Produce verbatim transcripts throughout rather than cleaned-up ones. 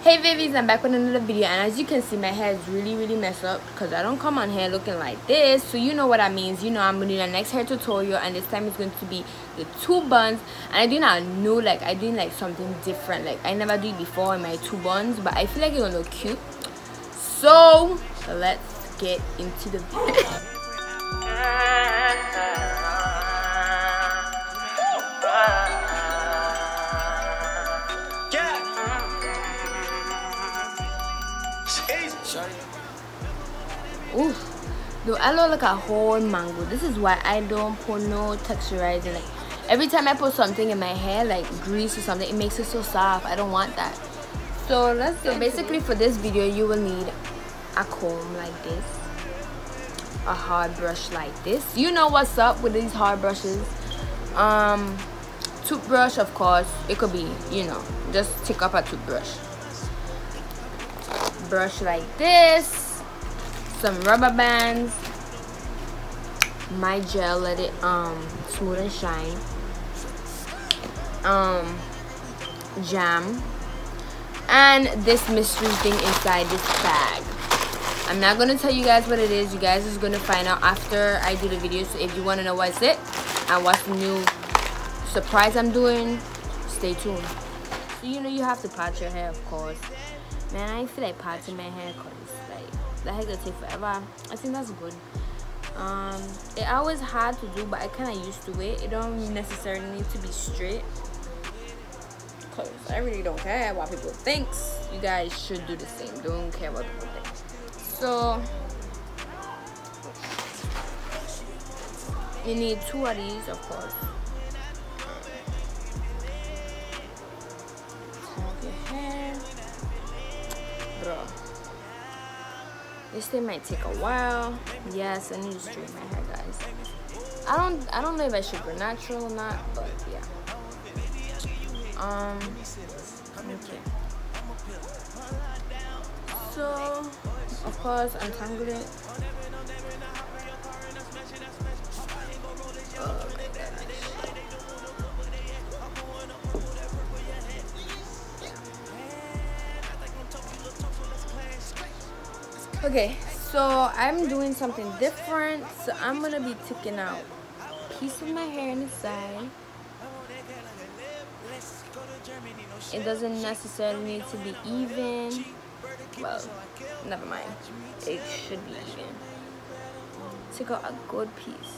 Hey babies, I'm back with another video, and as you can see, my hair is really really messed up because I don't come on here looking like this. So you know what that means. You know I'm doing the next hair tutorial, and this time it's going to be the two buns. And I do not know, like I doing like something different. Like I never do it before in my two buns, but I feel like it's gonna look cute. So let's get into the video. Ooh, do I look like a whole mango? This is why I don't put no texturizing. Like every time I put something in my hair, like grease or something, it makes it so soft. I don't want that. So let's so basically for this video, you will need a comb like this, a hard brush like this. You know what's up with these hard brushes. Um, toothbrush, of course. It could be, you know, just take up a toothbrush. Brush like this. Some rubber bands, my gel, let it um smooth and shine, um jam, and this mystery thing inside this bag. I'm not gonna tell you guys what it is. You guys is gonna find out after I do the video. So if you want to know what's it and what's the new surprise I'm doing, stay tuned. So you know you have to pat your hair, of course. Man, I feel like patting my hair because like the hair gonna take forever. I think that's good. Um, it always hard to do, but I kind of used to it. It don't necessarily need to be straight, cause I really don't care what people think. You guys should do the same. Don't care what people think. So you need two of these, of course. Tag your hair, bro. This thing might take a while. Yes, I need to straighten my hair, guys. I don't I don't know if I should go natural or not, but yeah. Um okay. So of course untangle it. Oh my gosh. Okay, so I'm doing something different. So I'm gonna be taking out a piece of my hair on the side. It doesn't necessarily need to be even. Well, never mind. It should be even. Take out a good piece.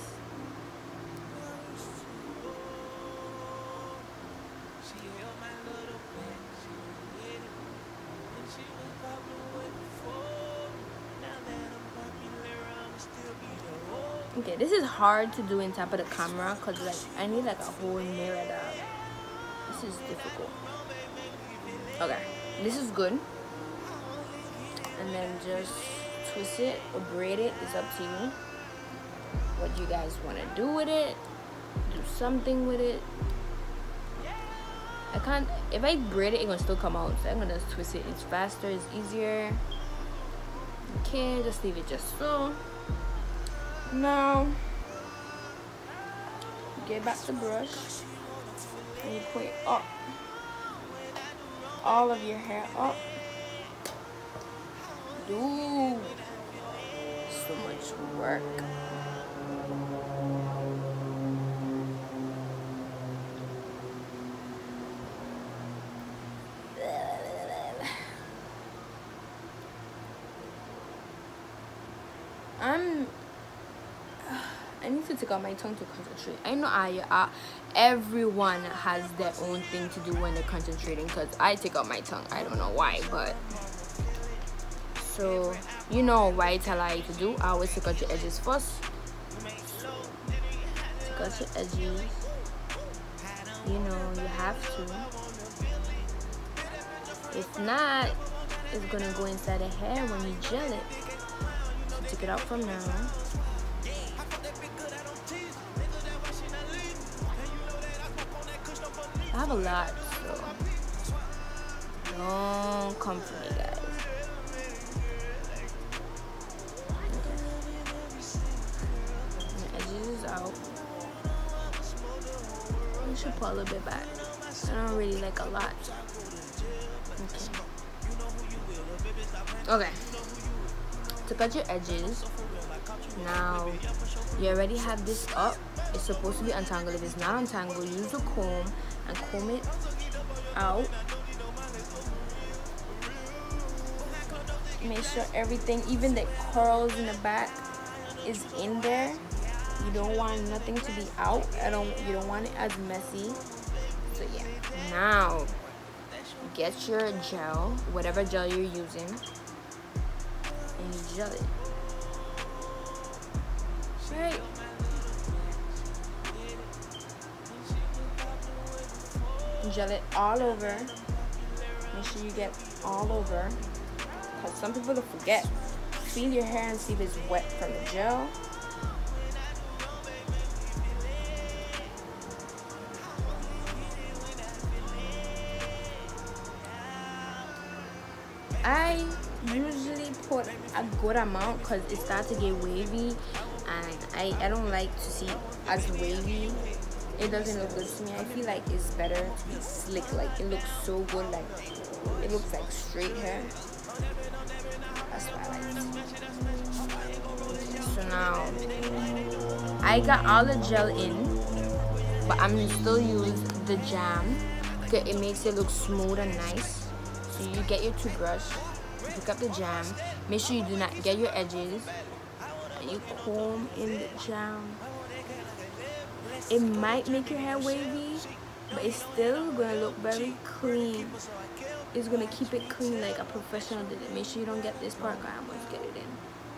Okay, this is hard to do in top of the camera because like I need like a whole mirror down. This is difficult. Okay, this is good. And then just twist it or braid it. It's up to you. What you guys want to do with it? Do something with it. I can't. If I braid it, it's gonna still come out. So I'm gonna twist it. It's faster. It's easier. Okay, just leave it just so. Now, get back the brush and you put it up, all of your hair up. Dude, so much work. I'm I need to take out my tongue to concentrate. I know I, uh, everyone has their own thing to do when they're concentrating because I take out my tongue. I don't know why, but so you know what I tell you to do. I always take out your edges first. Take out your edges. You know you have to. If not, it's gonna go inside the hair when you gel it. So take it out from now. I have a lot, so don't come for me, guys. Okay. The edges is out. I should pull a little bit back. I don't really like a lot. Okay. Okay, to cut your edges. Now you already have this up. It's supposed to be untangled. If it's not untangled, use the comb and comb it out. Make sure everything, even the curls in the back, is in there. You don't want nothing to be out. I don't you don't want it as messy. So yeah. Now get your gel, whatever gel you're using, and you gel it. Right. Gel it all over. Make sure you get all over. Because some people will forget. Feel your hair and see if it's wet from the gel. I usually put a good amount because it starts to get wavy, and I, I don't like to see as wavy. It doesn't look good to me. I feel like it's better to be slick. Like it looks so good, like it looks like straight hair. That's why I like it. So now I got all the gel in, but I'm gonna still use the jam because it makes it look smooth and nice. So you get your toothbrush, pick up the jam, make sure you do not get your edges, and you comb in the jam. It might make your hair wavy, but it's still gonna look very clean. It's gonna keep it clean like a professional did it. Make sure you don't get this part, guys. I'm gonna get it in.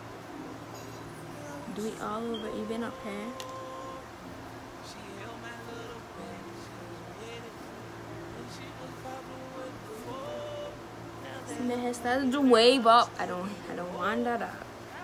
Do it all over, even up here. See, my hair started to wave up. I don't, I don't want that up.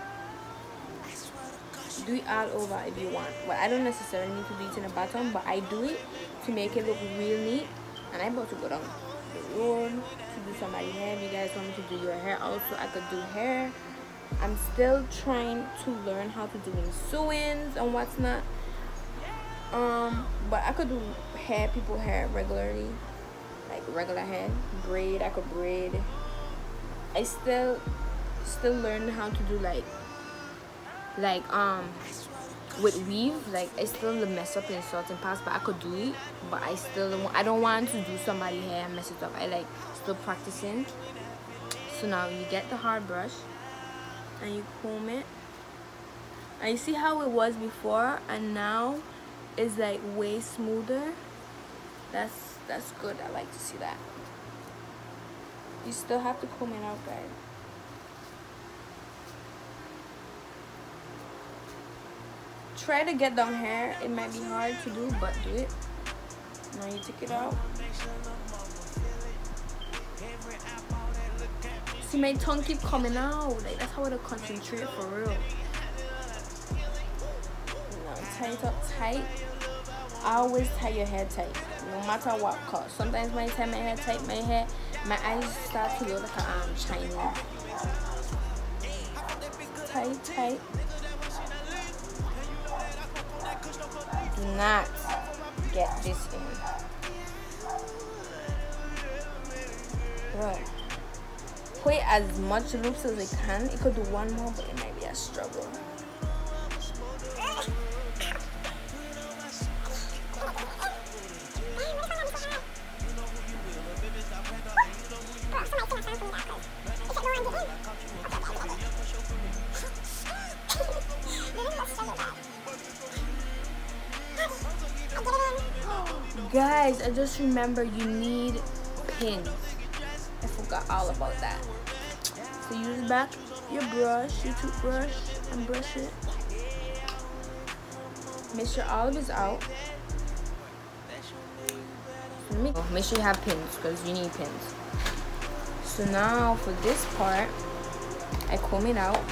Do it all over if you want, but I don't necessarily need to do it in the bottom, but I do it to make it look real neat. And I'm about to go down the road to do somebody's hair. If you guys want me to do your hair also, I could do hair. I'm still trying to learn how to do sew-ins and what's not, um but I could do hair, people hair regularly, like regular hair, braid. I could braid. I still still learn how to do like like um with weave. Like I still mess up in certain parts, but I could do it. But I still don't I don't want to do somebody's hair and mess it up. I like still practicing. So now you get the hard brush and you comb it, and you see how it was before and now it's like way smoother. That's that's good. I like to see that. You still have to comb it out, guys. Try to get down hair. It might be hard to do, but do it. Now you take it out. See, my tongue keep coming out. Like that's how I concentrate for real. Now tie it up tight. Always tie your hair tight, no matter what. Cause sometimes when I tie my hair tight, my hair, my eyes start to look like a um, Chinese. Tight, tight. Do not get this in. Bro. Put as much loops as I can. It could do one more, but it might be a struggle. Guys, I just remember you need pins. I forgot all about that. So use back your brush, your toothbrush, and brush it. Make sure all of it's out. Make sure you have pins because you need pins. So now for this part, I comb it out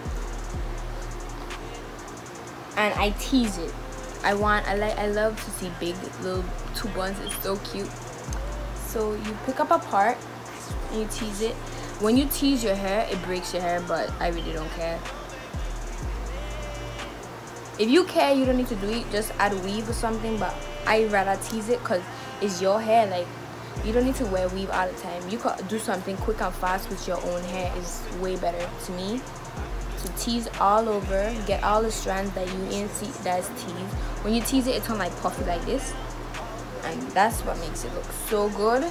and I tease it. I want, I like, I love to see big little two buns. It's so cute. So you pick up a part and you tease it. When you tease your hair, it breaks your hair, but I really don't care. If you care, you don't need to do it. Just add weave or something, but I rather tease it because it's your hair. Like, You don't need to wear weave all the time. You could do something quick and fast with your own hair is way better to me. To tease all over, get all the strands that you in see that's teased. When you tease it, it turns like puffy like this, and that's what makes it look so good.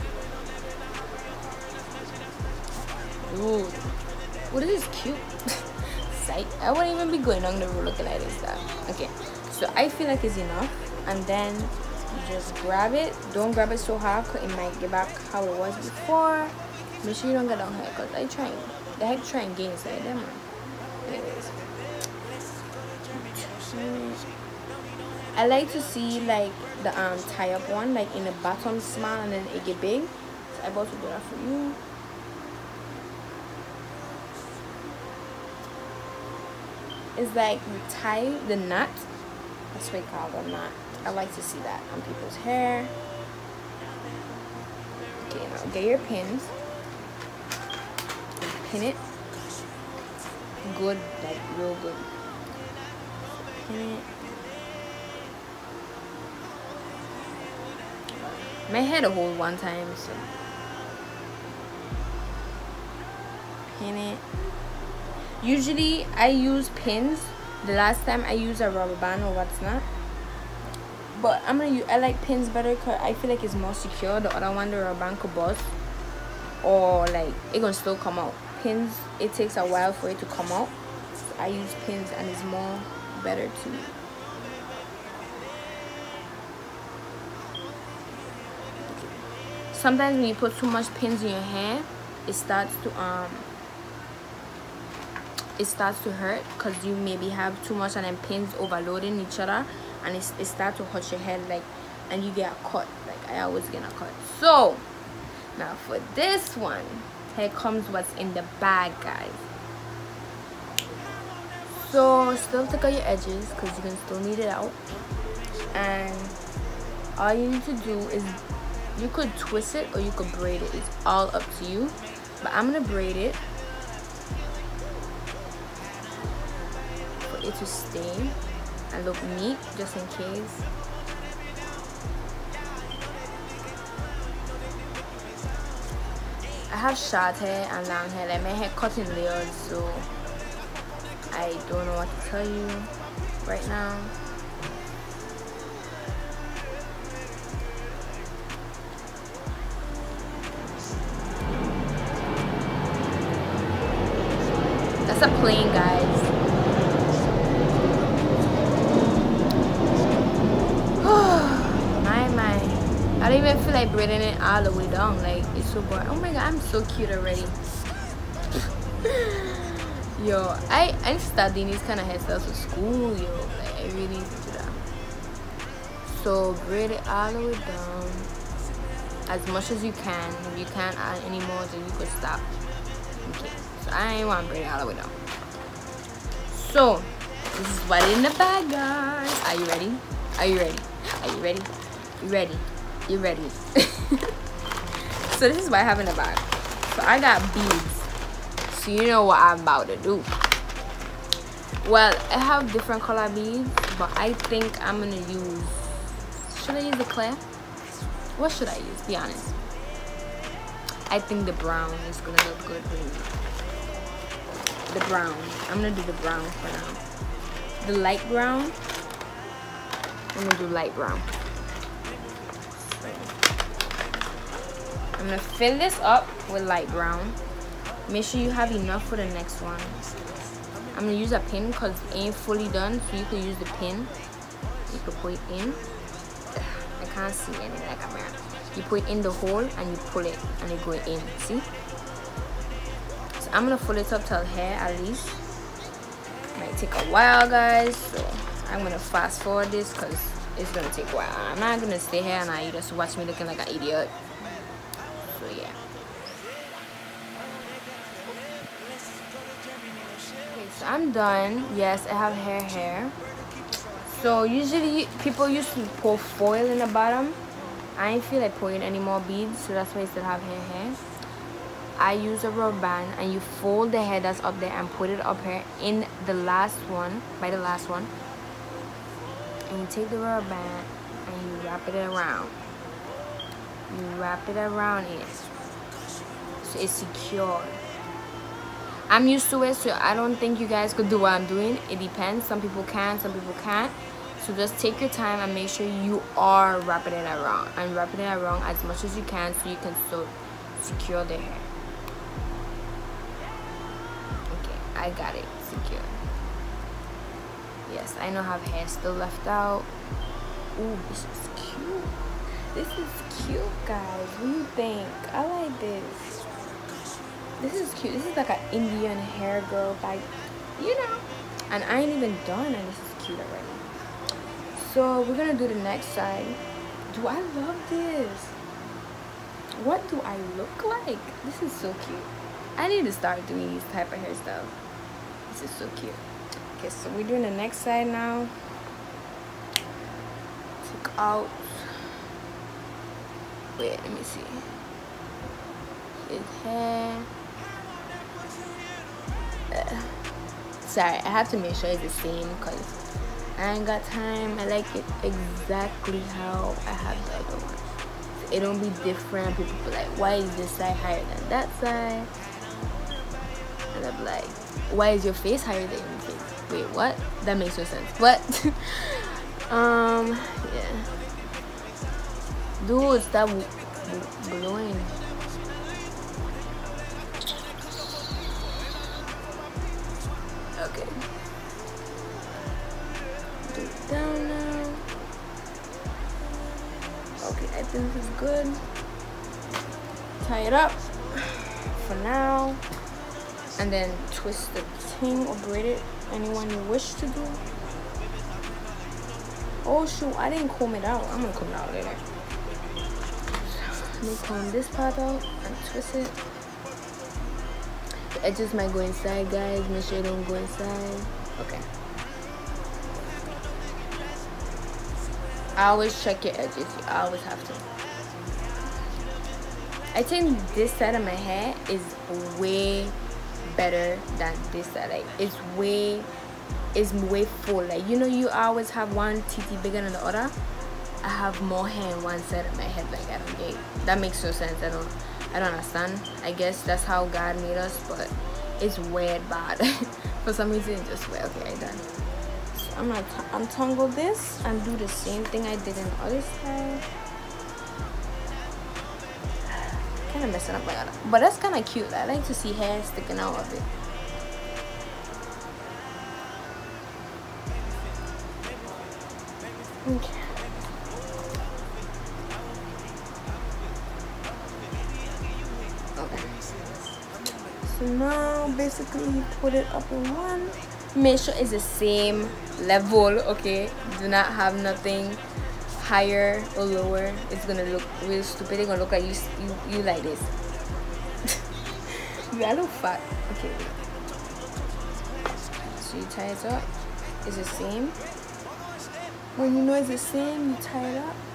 Ooh, oh, this is cute. Sight. I wouldn't even be going on the road looking like this stuff. Okay, so I feel like it's enough, and then you just grab it. Don't grab it so hard because it might get back how it was before. Make sure you don't get down here because I try the heck try and gain inside them, man. Anyways, I like to see like the um tie up one like in the bottom small and then it get big. So I'm about to do that for you. It's like you tie the knot. That's what we call the knot. I like to see that on people's hair. Okay, now get your pins. Pin it. Good, like real good. Pin it. My head a hold one time, so pin it. Usually I use pins. The last time I used a rubber band or what's not. But I'm gonna use, I like pins better because I feel like it's more secure. The other one, the rubber band could bust or like it gonna still come out. Pins, it takes a while for it to come out. So I use pins and it's more better to me. Sometimes when you put too much pins in your hair, it starts to um it starts to hurt because you maybe have too much and then pins overloading each other, and it's, it starts to hurt your head, like, and you get a cut. Like I always get a cut. So now for this one, here comes what's in the bag, guys. So still take out your edges because you can still need it out, and all you need to do is, you could twist it or you could braid it. It's all up to you. But I'm gonna braid it for it to stay and look neat, just in case. I have short hair and long hair. Like my hair cut in layers, so I don't know what to tell you right now. That's a plane, guys. my my I don't even feel like braiding it all the way down. Like it's so boring. Oh my god, I'm so cute already. Yo, I I'm studying these kind of hairstyles for school, yo. Like I really need to do that. So braid it all the way down as much as you can. If you can't add any more, then you could stop. Okay. So I ain't want to braid it all the way down. So this is what in the bag, guys. Are you ready? Are you ready? Are you ready? You ready? You ready? So this is what I have in the bag. So I got beads. So you know what I'm about to do. Well, I have different color beads, but I think I'm gonna use. Should I use the clear? What should I use? Be honest. I think the brown is gonna look good with me. The brown. I'm gonna do the brown for now. The light brown. I'm gonna do light brown. So, I'm gonna fill this up with light brown. Make sure you have enough for the next one. I'm gonna use a pin because it ain't fully done, so you can use the pin. You can put it in. I can't see anything like a camera. You put it in the hole and you pull it and it go in. See? So I'm gonna pull it up till here at least. Might take a while, guys. So I'm gonna fast forward this because it's gonna take a while. I'm not gonna stay here and I just watch me looking like an idiot. So yeah. Okay, so I'm done. Yes, I have hair hair. So usually people used to pour foil in the bottom. I ain't feel like pouring any more beads, so that's why I still have hair hair. I use a rubber band and you fold the hair that's up there and put it up here in the last one, by the last one. And you take the rubber band and you wrap it around. you wrap it around it so it's secure. I'm used to it, so I don't think you guys could do what I'm doing. It depends. Some people can, some people can't. So just take your time and make sure you are wrapping it around and wrapping it around as much as you can so you can still secure the hair. Okay, I got it secure. Yes, I know I have hair still left out. Ooh, this is cute. This is cute, guys. What do you think? I like this. This is cute. This is like an Indian hair girl type, you know. And I ain't even done, and this is cute already. So we're gonna do the next side. Do I love this? What do I look like? This is so cute. I need to start doing these type of hairstyles. This is so cute. Okay, so we're doing the next side now. Take out. Wait, let me see. His hair. Uh, sorry, I have to make sure it's the same because I ain't got time. I like it exactly how I have the other one. So it don't be different. People be like, why is this side higher than that side? And I'm like, why is your face higher than your face? Wait, what? That makes no sense. But um, yeah. Dude, stop blowing. Okay. Do it down now. Okay, I think this is good. Tie it up for now. And then twist the thing or braid it anyone you wish to do. Oh shoot, I didn't comb it out. I'm gonna comb it out later. Let me comb this part out and twist it. The edges might go inside, guys. Make sure you don't go inside. Okay. I always check your edges. You always have to. I think this side of my hair is way better than this side. Like it's way, it's way full. Like you know, you always have one titty bigger than the other. I have more hair on one side of my head. Like I don't get. That makes no sense. I don't. I don't understand. I guess that's how God made us, but it's weird bad. For some reason, it's just weird. Okay, I done. So I'm gonna untangle this and do the same thing I did on the other side. Kind of messing up my other, but that's kind of cute. I like to see hair sticking out of it. Okay. Okay. So now basically you put it up in one. Make sure it's the same level. Okay. Do not have nothing higher or lower. It's gonna look real stupid. It's gonna look like you you, you like this. I look fat. Okay. So you tie it up. It's the same. When you know it's the same, you tie it up.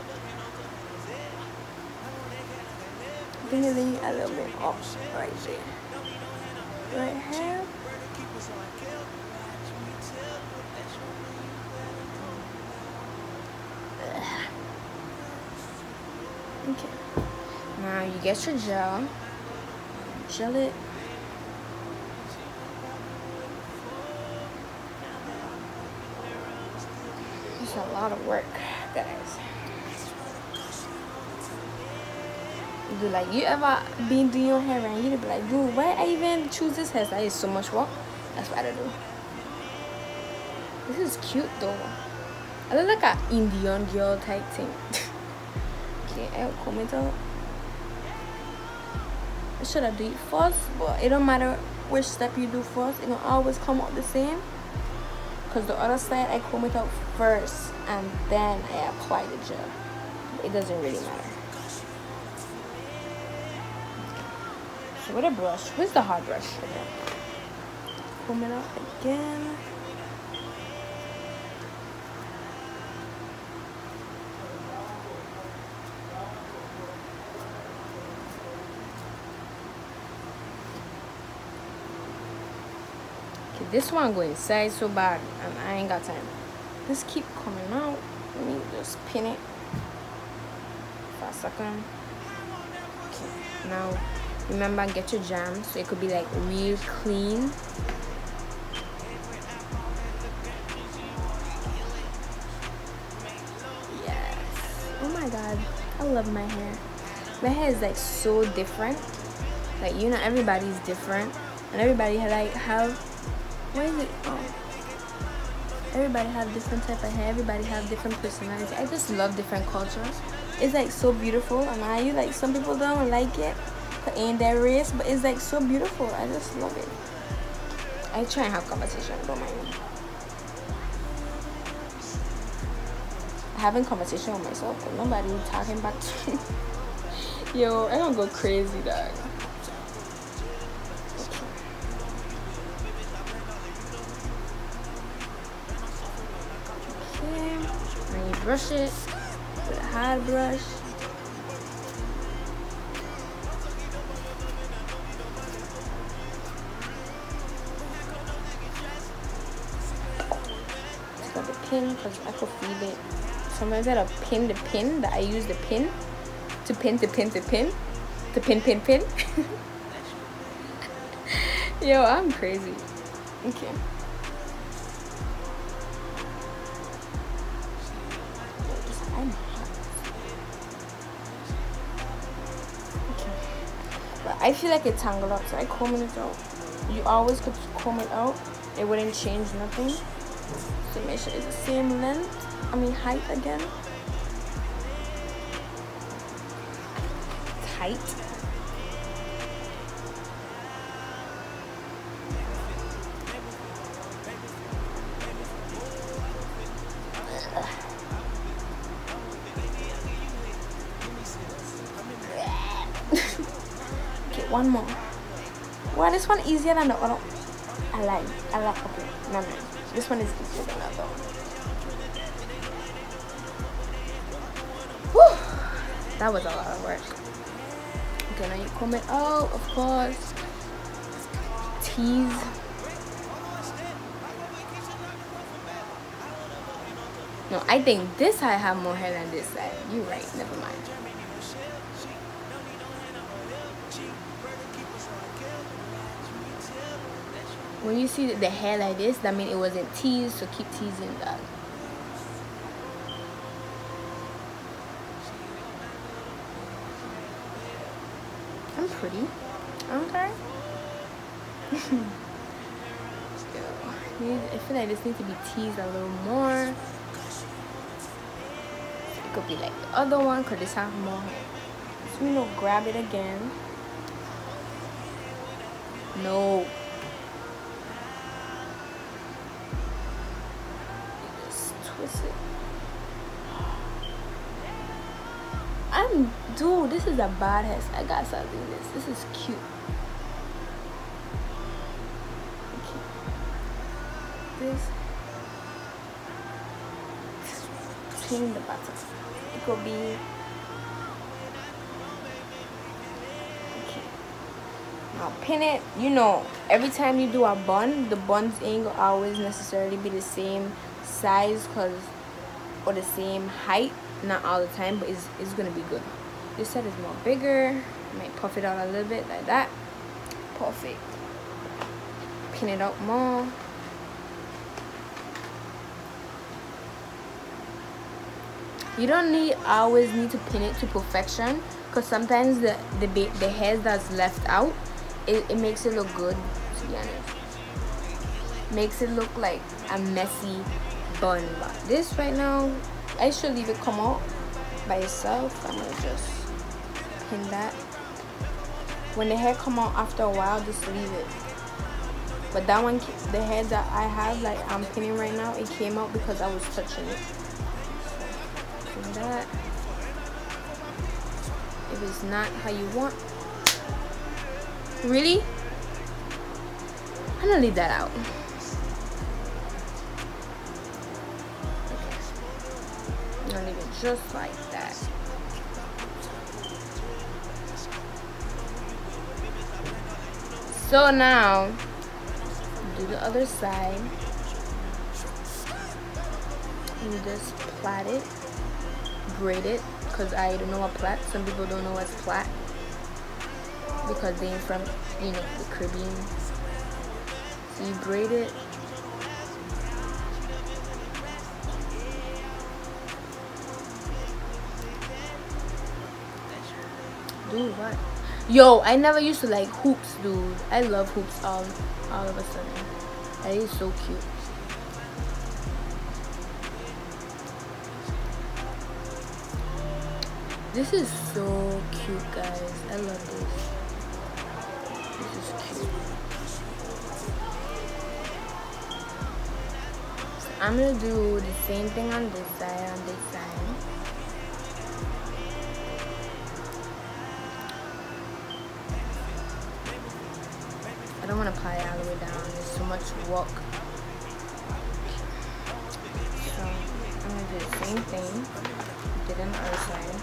Then you leave a little bit up right there. Right here. Okay. Now you get your gel. Gel it. It's a lot of work, guys. Do like you ever been doing your hair and you be like, dude, why I even choose this hairstyle? It's so much work. That's what I do. This is cute though. I look like an Indian girl type thing. Okay, I'll comb it out. I should have do it first, but it don't matter which step you do first. It will always come out the same. Because the other side, I comb it out first and then I apply the gel. It doesn't really matter. So with a brush, where's the hard brush? Okay. Comb it out again. This one go inside so bad and I ain't got time. This keep coming out. Let me just pin it. If I second. Okay, now remember, get your jam so it could be like real clean. Yes. Oh my god, I love my hair. My hair is like so different. Like, you know, everybody's different, and everybody like have, what is it? Oh, everybody have different type of hair. Everybody have different personality. I just love different cultures. It's like so beautiful, and I like some people don't like it, ain't their race, but it's like so beautiful. I just love it. I try and have conversation, don't mind me. Having conversation with myself, but nobody talking back to me. Yo, I don't go crazy, dog. Okay, now you brush it with a hard brush. Take out the pin because I could feel it. Sometimes I don't pin the pin that I use the pin to pin to pin to pin to pin pin pin. Yo, I'm crazy. Okay. I'm hot. Okay. But I feel like it's tangled up, so I comb it out. You always could comb it out. It wouldn't change nothing. So make sure it's the same length. I mean height again. Tight. Okay, one more. Well, this one easier than the other. I like. I like. Okay, no, no. This one is easier than the other one. Whew. That was a lot of work. Okay, now you comb it out, of course. Tease. No, I think this side have more hair than this side. You're right, never mind. When you see the hair like this, that means it wasn't teased, so keep teasing that. I'm pretty, aren't I? I feel like this needs to be teased a little more. It could be like the other one, could this have more hair? So you know, grab it again. No. Just twist it. I'm, dude, this is a bad hair. I gotta start doing this. This is cute. Okay. This. Clean the bottom. It could be. Okay. Now pin it. You know, every time you do a bun, the buns ain't gonna always necessarily be the same size, cause or the same height. Not all the time, but it's, it's gonna be good. This side is more bigger. I might puff it out a little bit like that. Perfect. Pin it out more. You don't need always need to pin it to perfection, because sometimes the the the hairs that's left out, it, it makes it look good. To be honest, makes it look like a messy bun. But this right now, I should leave it come out by itself. I'm gonna just pin that. When the hair come out after a while, just leave it. But that one, the hair that I have, like I'm pinning right now, it came out because I was touching it. So, pin that. If it's not how you want, really, I'm gonna leave that out. I'm gonna leave it just like that. So now, do the other side. You just plait it, braid it, because I don't know what plait. Some people don't know what's plait because they're from, you know, the Caribbean. So you braid it. Dude, what? Yo, I never used to like hoops, dude. I love hoops all, all of a sudden. That is so cute. This is so cute, guys. I love this. This is cute. So I'm gonna do the same thing on this side, on this side. I don't want to apply it all the way down. There's so much work. So I'm gonna do the same thing. Did it on the other side.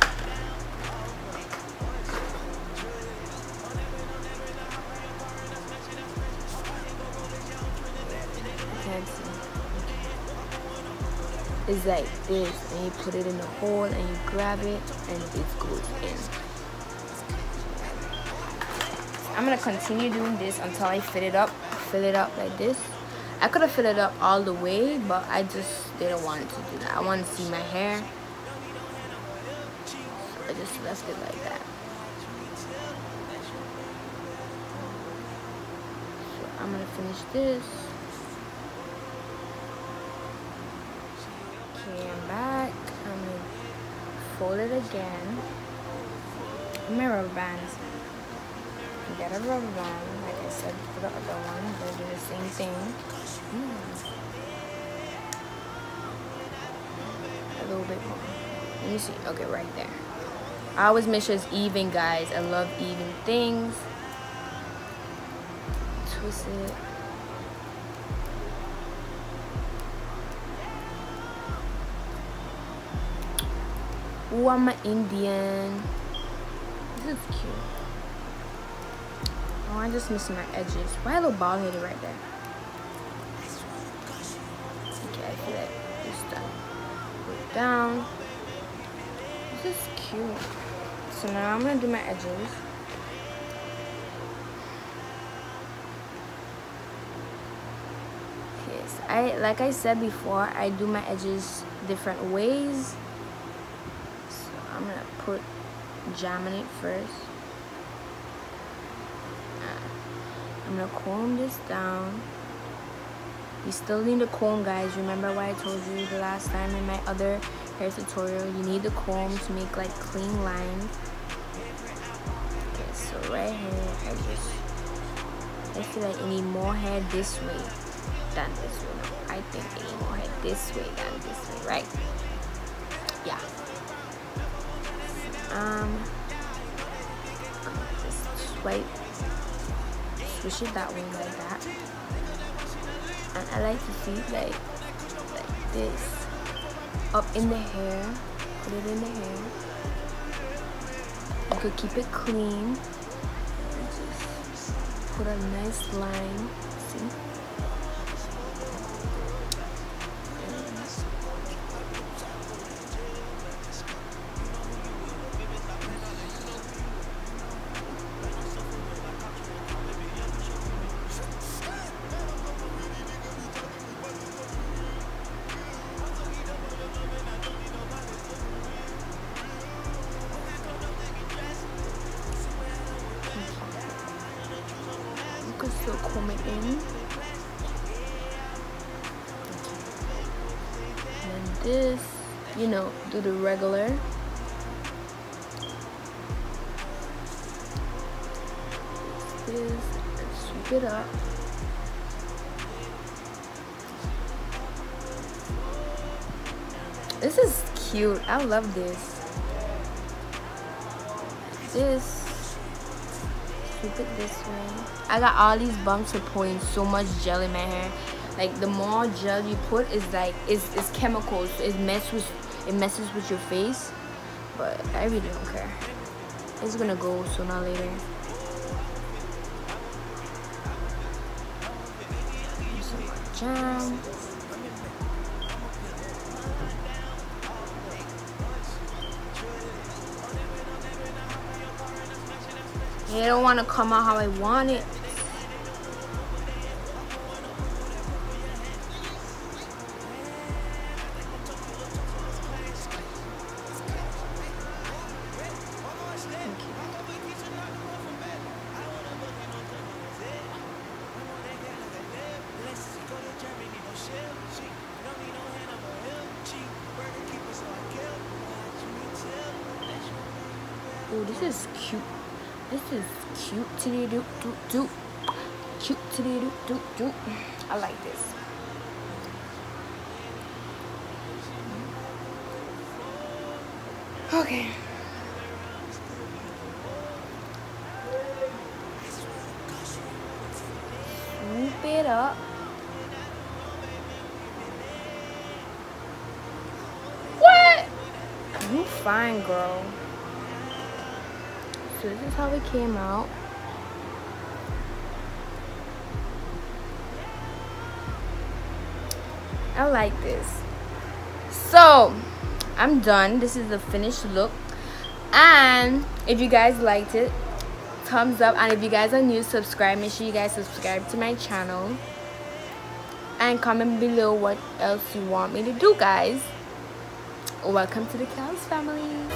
It's like this, and you put it in the hole, and you grab it, and it goes in. I'm gonna continue doing this until I fill it up, fill it up like this. I could have filled it up all the way, but I just didn't want to do that. I want to see my hair, so I just left it like that. So I'm gonna finish this. Okay, I'm back. I'm gonna fold it again. My rubber bands. Get a rubber band, like I said for the other one. I'm gonna do the same thing. Mm. A little bit more. Let me see. Okay, right there. I always make sure it's even, guys. I love even things. Twist it. Ooh, I'm an Indian. This is cute. Oh, I just missing my edges. Why a little bald headed right there? Okay, I feel like it's done. Put it down. This is cute. So now I'm gonna do my edges. Okay, so I like I said before, I do my edges different ways. So I'm gonna put jam in it first. I'm gonna comb this down. You still need a comb, guys. Remember what I told you the last time in my other hair tutorial? You need the comb to make like clean lines. Okay, so right here, I just I feel like I need more hair this way than this way. No, I think I need more hair this way than this way, right? Yeah. Um, just swipe. Push it that way like that, and I like to see like like this up in the hair. Put it in the hair. You could keep it clean. Just put a nice line. See? Still comb it in. And this, you know, do the regular. This, and sweep it up. This is cute. I love this. This. Keep it this way. I got all these bumps for putting so much gel in my hair. Like the more gel you put is like it's, it's chemicals. It messes with it messes with your face. But I really don't care. It's gonna go sooner or later. Some more jam. It don't want to come out how I want it. Oh, this is cute. This is cute. Titty doo doo doo. Cute titty doo doo doo. I like this. Okay. Swoop it up. What? You fine, girl. So this is how it came out. I like this. So I'm done. This is the finished look. And if you guys liked it, thumbs up. And if you guys are new, subscribe. Make sure you guys subscribe to my channel. And comment below what else you want me to do, guys. Welcome to the Kels family.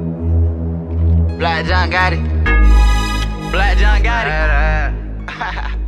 Black John got it. Black John got it.